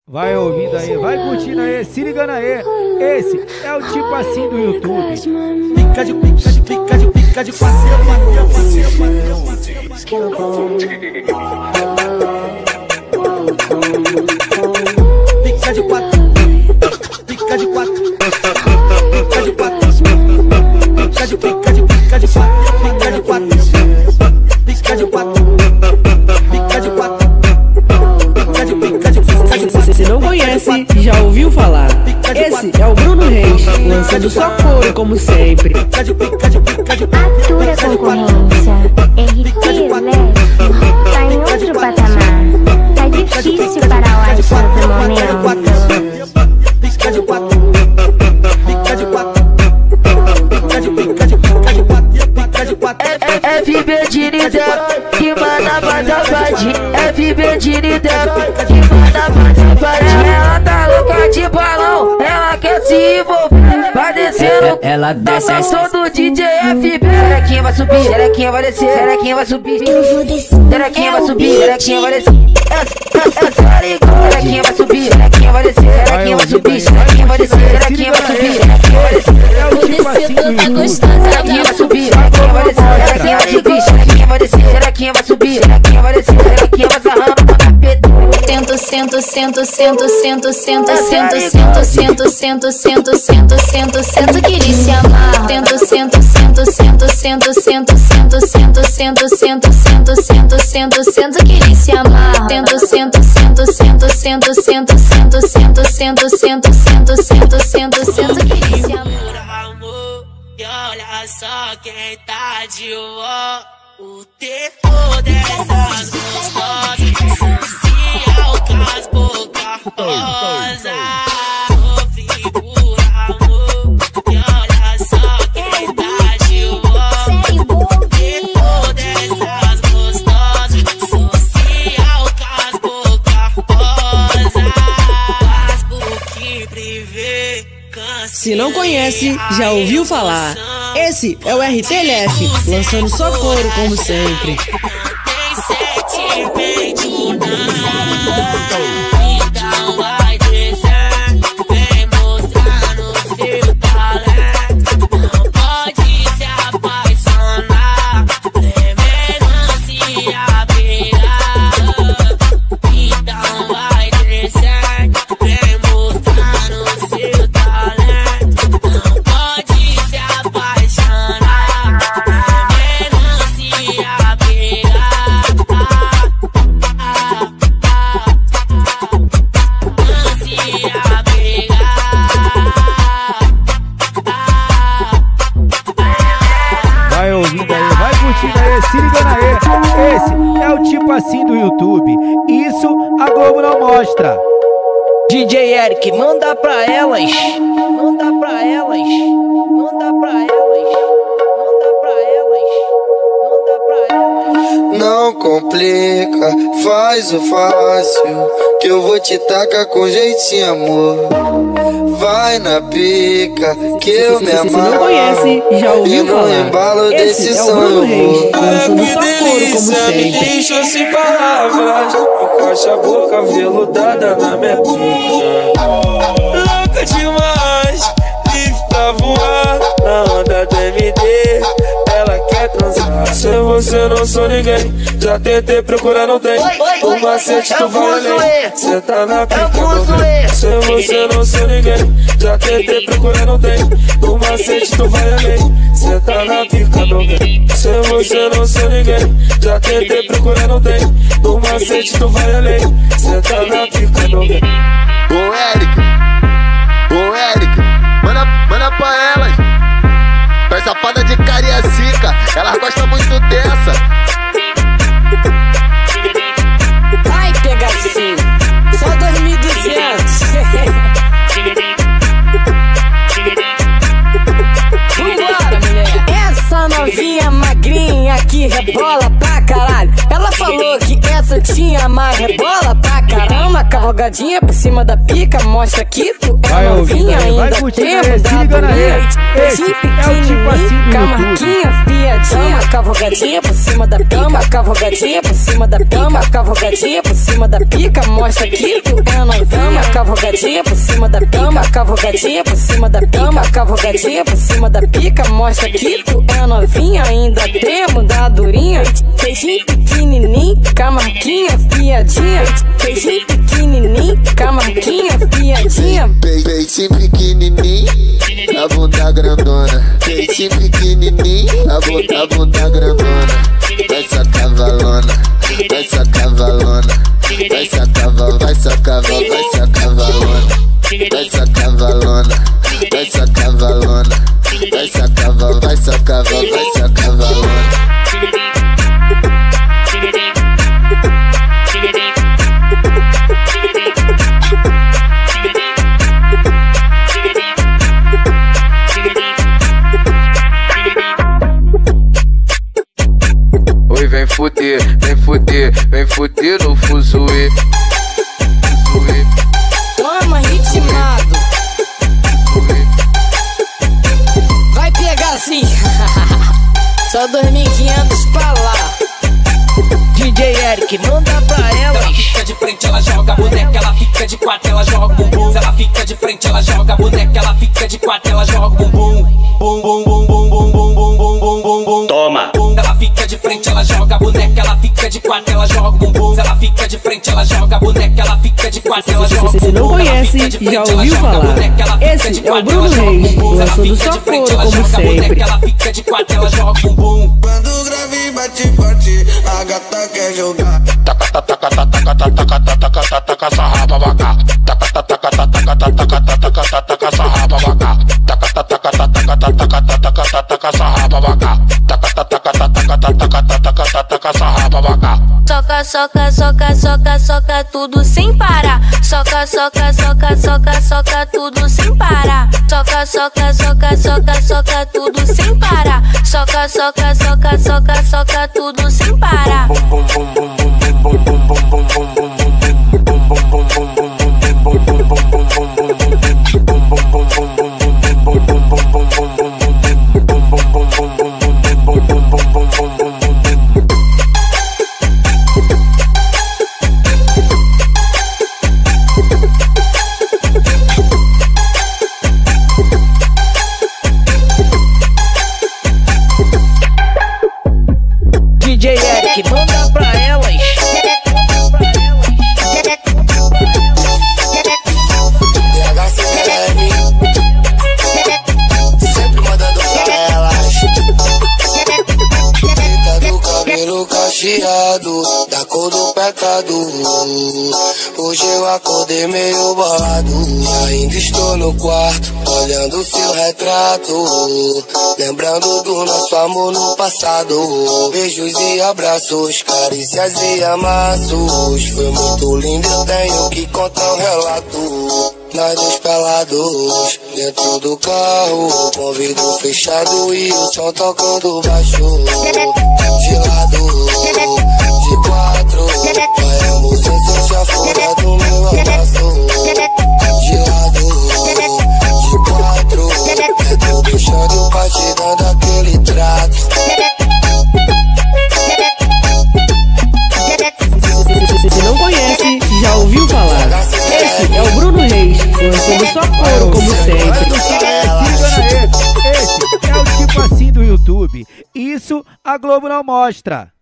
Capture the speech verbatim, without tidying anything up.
Vai ouvindo aí, vai curtindo aí, se ligando aí. Esse é o tipo assim do YouTube. Pica de pica de pica de pica de passeio, passeio, passeio, passeio. Pica de quatro, pica de quatro, pica de quatro, pica de pica de pica de quatro, pica de quatro, pica de quatro, pica de quatro. Se não conhece, já ouviu falar. Esse é o Bruno Reis, lançando só couro como sempre. Atura concorrência, R T Leste, tá em outro patamar. Tá difícil para a ótica do momento. Pica de quatro, pica de quatro, pica de pica de pica de quatro, pica de quatro. F B de Niterói, que manda mais a parte. F B de Niterói, que manda mais a parte. Ela tá louca de balão, ela quer se envolver. Vai descendo, ela desce todo D J F B. Xerequinha vai subir, xerequinha vai descer, xerequinha vai subir, xerequinha vai subir, xerequinha vai descer. Xerequinha vai subir, xerequinha vai descer, xerequinha vai subir, xerequinha vai descer, xerequinha vai subir, xerequinha vai descer. Vou descer toda gostosa, xerequinha vai subir, xerequinha vai descer, xerequinha vai subir, xerequinha vai descer, xerequinha vai subir, xerequinha vai descer, xerequinha vai sarrando no tapete. Sento, sento, sento, sento, sento, sento, sento, sento, sento, sento, sento, sento, sento, sento, queria se amar. Sento, sento, sento, sento, sento, sento, sento, sento, sento, sento, sento, sento, sento, sento, queria se amar. Sento, sento, sento, sento, sento, sento, sento, sento, sento, sento, sento, sento, sento, sento, queria se amar. E olha só quem tá de ó, o tempo dessas gostosas, social com as boca rosa. Sofri por amor, e olha só quem tá de ó, o tempo dessas gostosas, social com as boca rosa. Facebook privê. Se não conhece, já ouviu falar. Esse é o R T L F, lançando só couro como sempre. Então vai descer, vem mostrar no seu talento. Não pode se apaixonar, primeiro se apegar. Então vai descer, vem mostrar no seu talento. Não pode se apaixonar, primeiro se apegar. Vai ouvindo aí, vai curtindo aí, se ligando aí. Esse é o tipo assim do YouTube. Isso a Globo não mostra. D J Eric, manda pra elas. Manda pra elas. Manda pra elas. Manda pra elas. Manda pra elas. Não complica, faz o fácil, que eu vou te tacar com jeitinho, amor. Vai na pica, que eu me amarro. Se não conhece, já ouviu falar. E no embalo desse Esse é o Bruno sonho, Reis, lançando só couro como delícia, me sempre. deixa sem palavras. Encosta a boca veludada na minha pica. Louca demais, livre pra voar na onda do M D. Ela quer transar. Sem você não sou ninguém. Já tentei procurar, não tem. O macete tu vai além. Cê tá na pica, meu. Sem você não sou ninguém. Já tentei procurar, não tem. O macete tu vai além. Cê tá na pica, meu bem. Sem você não sou ninguém. Já tentei procurar, não tem. O macete tu vai além. Cê tá na pica, meu bem. Ô Eric, ô Eric, manda, manda pra elas. Pra safada de Cariacica, elas gostam muito dessa. Ai, pegadinho, só dois mil e duzentos. Vambora, mulher. Essa novinha magrinha que rebola pra caralho. Ela falou que essa tinha mais rebola pra caramba, cavalo. cavalgadinha por cima da pica, mostra que tu é vai novinha ouvindo, ainda. vai Tempo se da liga na durinha, rede. Esse é o tipo assim com a do marquinha, piadinha, cavalgadinha por cima da pica, cavalgadinha por cima da pica, cavalgadinha por cima da pica, mostra que tu é novinha, cavalgadinha por cima da pica, cavalgadinha por cima da pica, cavalgadinha por cima da pica, mostra que tu é novinha ainda. Tempo da durinha, beijinho pequenininho, com a marquinha, piadinha, beijinho pequenininho, com a marquinha, piadinha. Peitinho pequenininho, a bunda grandona. Peitinho pequenininho, a bunda, a bunda grandona. Vai sacar valona, vai sacar valona. Vai sacar val, vai sacar val, vai sacar valona. Vai sacar valona, vai sacar valona. Vai sacar val, vai sacar val, vai sacar valona. Oi, vem fuder, vem fuder, vem fuder no fuzuê. Fuzuê. Toma, ritmado. Vai pegar assim. Só dois mil e quinhentos pra lá. D J Eric, manda pra elas. Ela fica de frente, ela joga a boneca, ela fica de quatro, ela joga o bumbum. Ela fica de frente, ela joga a boneca, ela fica de quatro, ela joga o bumbum. Bum bum bum bum bum bum bum bum bum bum bum. Toma. Ela fica de frente, ela joga a boneca, ela fica de quatro, ela joga o bumbum. Ela fica de frente, ela joga a boneca, ela fica de quatro, ela joga o bumbum. Se você não conhece, já ouviu falar. Esse é o Bruno Reis, lançando só couro como sempre. Ela fica de quatro, ela joga o bumbum. Quando o grave bate forte, a gata quer jogar. Taca taca taca taca taca taca taca taca sarraba vaca. Taca taca taca taca taca taca taca taca sarraba vaca. Taca taca taca taca taca taca taca sarraba vaca. Taca taca taca taca taca taca taca sarraba vaca. Soca, soca, soca, soca, soca tudo sem parar. Soca, soca, soca, soca, soca tudo sem parar. Soca, soca, soca, soca, soca tudo sem parar. Soca, soca, soca, soca, soca tudo sem parar. D J Eric, manda pra elas. Sempre mandando pra elas. Fita do cabelo cacheado, da cor do pecado. Hoje eu acordei meio bolado. Ainda estou no quarto, olhando seu retrato, lembrando do nosso amor no passado. Beijos e abraços, carícias e amassos. Foi muito lindo, eu tenho que contar um relato. Nós dois pelados, dentro do carro, com o vidro fechado e o som tocando baixo. De lado, de quatro, vaiamos em já fora do meu abraço. De lado, de quatro, é tudo choro pra te dando aquele trato. Se você não conhece, já ouviu falar. Esse é o Bruno Reis, lançando só couro como sempre. Esse é o tipo assim do YouTube. Isso a Globo não mostra.